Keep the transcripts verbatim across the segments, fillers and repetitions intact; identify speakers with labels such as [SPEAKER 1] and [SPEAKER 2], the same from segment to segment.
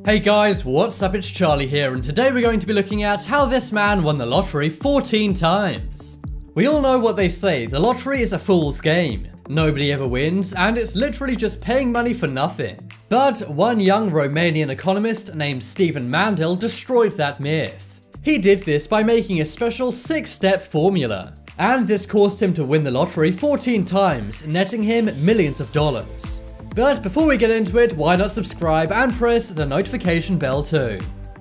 [SPEAKER 1] Hey guys, what's up? It's Charlie here, and today we're going to be looking at how this man won the lottery fourteen times. We all know what they say, the lottery is a fool's game. Nobody ever wins, and it's literally just paying money for nothing. But one young Romanian economist named Stefan Mandel destroyed that myth. He did this by making a special six-step formula, and this caused him to win the lottery fourteen times, netting him millions of dollars. But before we get into it, why not subscribe and press the notification bell too?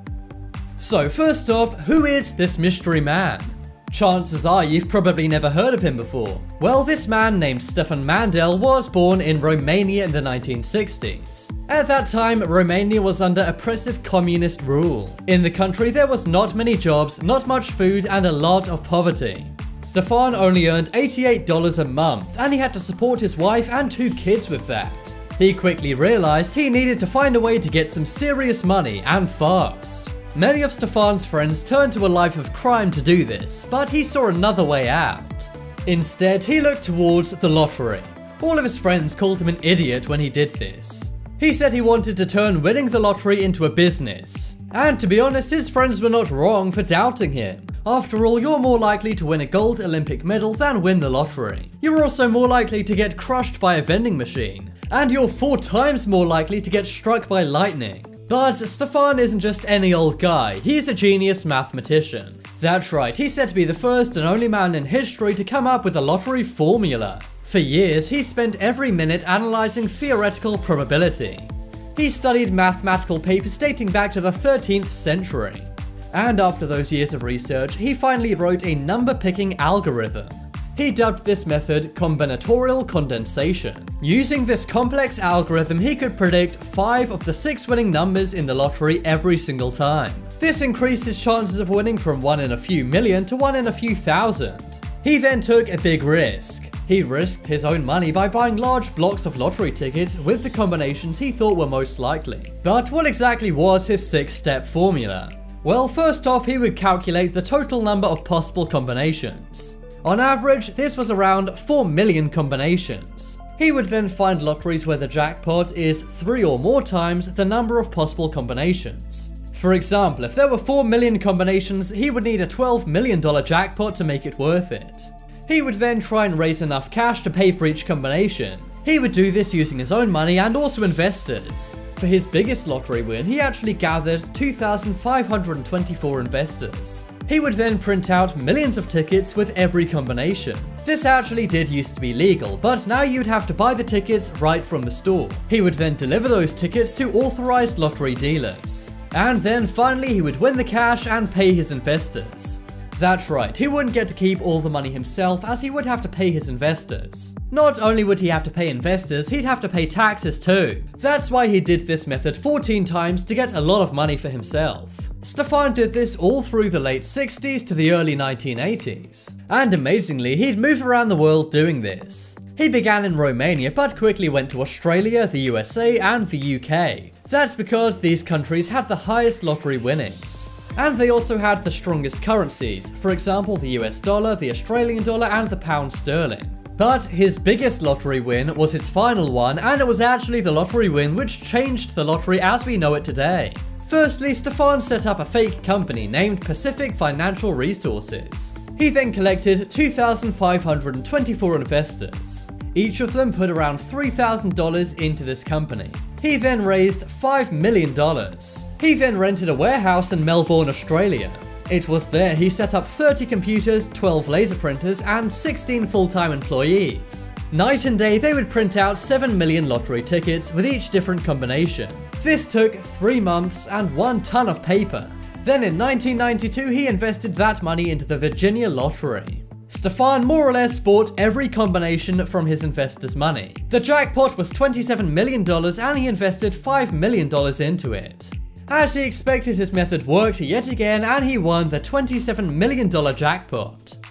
[SPEAKER 1] So first off, who is this mystery man? Chances are you've probably never heard of him before. Well, this man named Stefan Mandel was born in Romania in the nineteen sixties. At that time, Romania was under oppressive communist rule. In the country, there was not many jobs, not much food, and a lot of poverty. Stefan only earned eighty-eight dollars a month, and he had to support his wife and two kids with that. He quickly realized he needed to find a way to get some serious money, and fast. Many of Stefan's friends turned to a life of crime to do this, but he saw another way out. Instead, he looked towards the lottery. All of his friends called him an idiot when he did this. He said he wanted to turn winning the lottery into a business. And to be honest, his friends were not wrong for doubting him. After all, you're more likely to win a gold Olympic medal than win the lottery. You're also more likely to get crushed by a vending machine. And you're four times more likely to get struck by lightning. But Stefan isn't just any old guy, he's a genius mathematician. That's right, he's said to be the first and only man in history to come up with a lottery formula. For years, he spent every minute analyzing theoretical probability. He studied mathematical papers dating back to the thirteenth century. And after those years of research, he finally wrote a number-picking algorithm. He dubbed this method combinatorial condensation. Using this complex algorithm, he could predict five of the six winning numbers in the lottery every single time. This increased his chances of winning from one in a few million to one in a few thousand. He then took a big risk. He risked his own money by buying large blocks of lottery tickets with the combinations he thought were most likely. But what exactly was his six-step formula? Well, first off, he would calculate the total number of possible combinations. On average, this was around four million combinations. He would then find lotteries where the jackpot is three or more times the number of possible combinations. For example, if there were four million combinations, he would need a twelve million dollar jackpot to make it worth it. He would then try and raise enough cash to pay for each combination. He would do this using his own money and also investors. For his biggest lottery win, he actually gathered two thousand five hundred twenty-four investors. He would then print out millions of tickets with every combination. This actually did used to be legal, but now you'd have to buy the tickets right from the store. He would then deliver those tickets to authorized lottery dealers. And then finally he would win the cash and pay his investors. That's right, he wouldn't get to keep all the money himself, as he would have to pay his investors. Not only would he have to pay investors, he'd have to pay taxes too. That's why he did this method fourteen times to get a lot of money for himself. Stefan did this all through the late sixties to the early nineteen eighties. And amazingly, he'd move around the world doing this. He began in Romania but quickly went to Australia, the U S A, and the U K. That's because these countries had the highest lottery winnings. And they also had the strongest currencies, for example the U S dollar, the Australian dollar, and the pound sterling. But his biggest lottery win was his final one, and it was actually the lottery win which changed the lottery as we know it today. Firstly, Stefan set up a fake company named Pacific Financial Resources. He then collected two thousand five hundred twenty-four investors. Each of them put around three thousand dollars into this company. He then raised five million dollars. He then rented a warehouse in Melbourne, Australia. It was there he set up thirty computers, twelve laser printers, and sixteen full-time employees. Night and day they would print out seven million lottery tickets with each different combination. This took three months and one ton of paper. Then in nineteen ninety-two he invested that money into the Virginia lottery. Stefan more or less bought every combination from his investors' money. The jackpot was twenty-seven million dollars and he invested five million dollars into it. As he expected, his method worked yet again and he won the twenty-seven million dollar jackpot.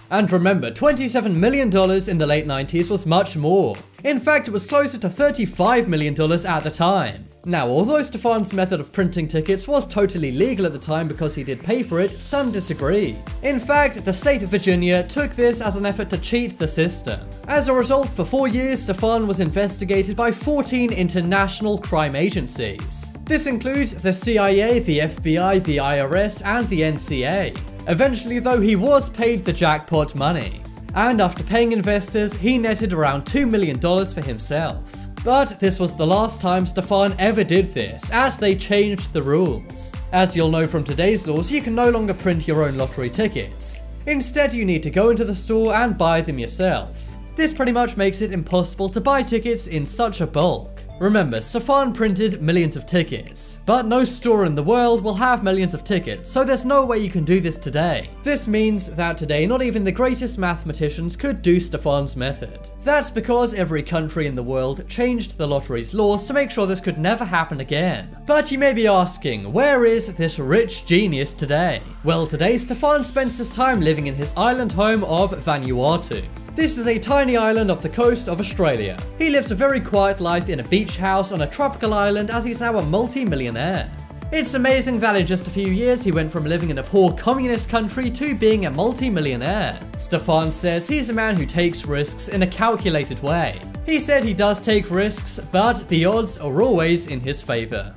[SPEAKER 1] And remember, twenty-seven million dollars in the late nineties was much more. In fact, it was closer to thirty-five million dollars at the time. Now, although Stefan's method of printing tickets was totally legal at the time because he did pay for it, some disagreed. In fact, the state of Virginia took this as an effort to cheat the system. As a result, for four years, Stefan was investigated by fourteen international crime agencies. This includes the C I A, the F B I, the I R S, and the N C A. Eventually, though, he was paid the jackpot money. And after paying investors, he netted around two million dollars for himself. But this was the last time Stefan ever did this, as they changed the rules. As you'll know from today's laws, you can no longer print your own lottery tickets. Instead, you need to go into the store and buy them yourself. This pretty much makes it impossible to buy tickets in such a bulk. Remember, Stefan printed millions of tickets, but no store in the world will have millions of tickets, so there's no way you can do this today. This means that today not even the greatest mathematicians could do Stefan's method. That's because every country in the world changed the lottery's laws to make sure this could never happen again. But you may be asking, where is this rich genius today? Well, today Stefan spends his time living in his island home of Vanuatu. This is a tiny island off the coast of Australia. He lives a very quiet life in a beach house on a tropical island as he's now a multi-millionaire. It's amazing that in just a few years he went from living in a poor communist country to being a multi-millionaire. Stefan says he's a man who takes risks in a calculated way. He said he does take risks, but the odds are always in his favor.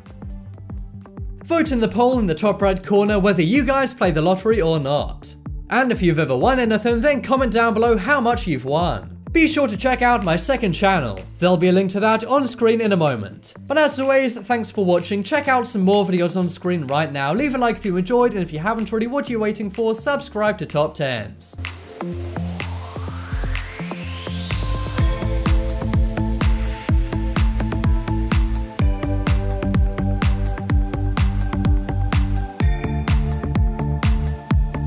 [SPEAKER 1] Vote in the poll in the top right corner whether you guys play the lottery or not. And if you've ever won anything, then comment down below how much you've won. Be sure to check out my second channel. There'll be a link to that on screen in a moment. But as always, thanks for watching. Check out some more videos on screen right now. Leave a like if you enjoyed, and if you haven't already, what are you waiting for? Subscribe to Top tens.